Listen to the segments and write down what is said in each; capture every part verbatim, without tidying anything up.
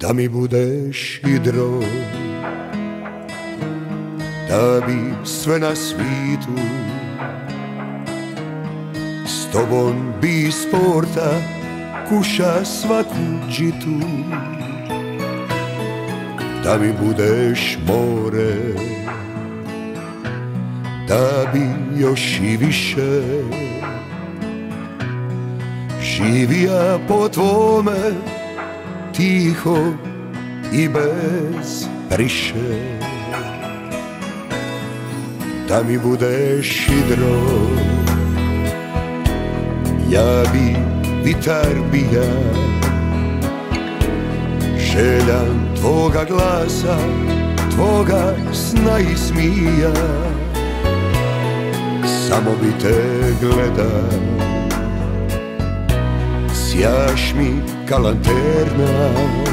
da mi budeš hidro, da bi sve na svitu s tobom bi sporta kuša svaku džitu, da mi budeš more, da bi još i više živija po tvome, tiho i bez priše, da mi budeš hidro, ja bi vitar bija, željan tvoga glasa, tvoga sna i smija, samo bi te gledao, sjaš mi ka lanterna,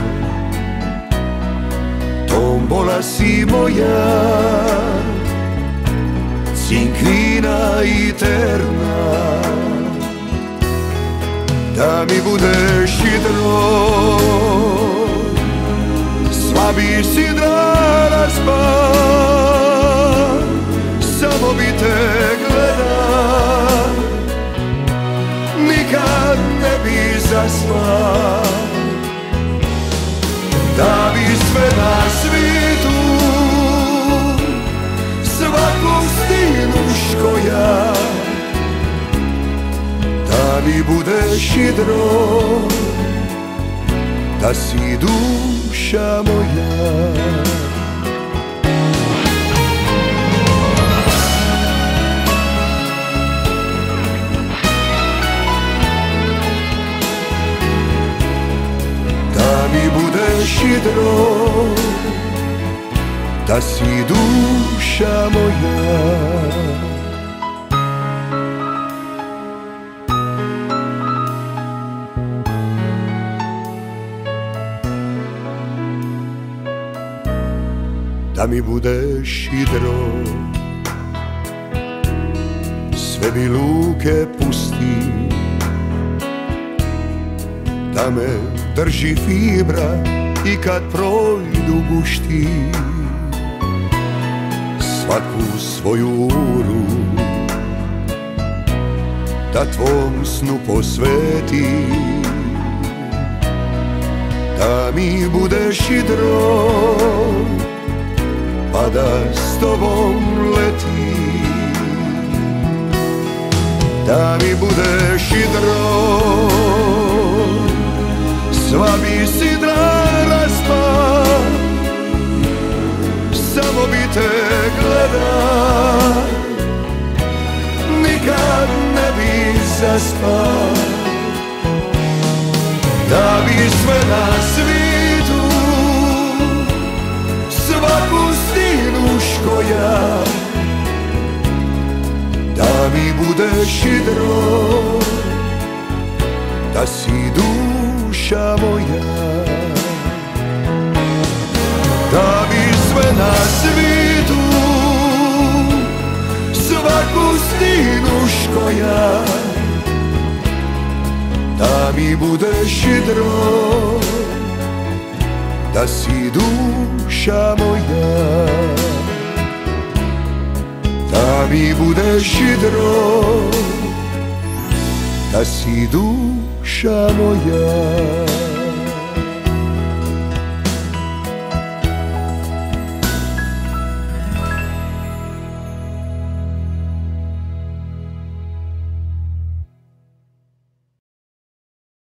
tombola si moja, cinkvina i terna, da mi budeš hidro, slabi si drana spa, samo bi te gledao, nikad ne bi zaspao, da bi sve na svitu svaku stinuško ja, da mi budeš hidro, da si duša moja. Da mi budeš hidro, da si duša moja. Da mi budeš hidro, sve bi luke pusti, da me drži fibra i kad projdu gušti, svaku svoju uru da tvom snu posveti, da mi budeš hidro, pa da s tobom leti, da mi budeš hidro, sva bi sidra raspa, samo bi te gleda, nikad ne bi zaspa, da bi sve na svitu svaku stinuško ja, da mi budeš hidro, da si duša moja, da bi sve na svitu svaku stinuško ja, da mi budeš hidro, da si duša moja, da mi budeš hidro, da si duša moja.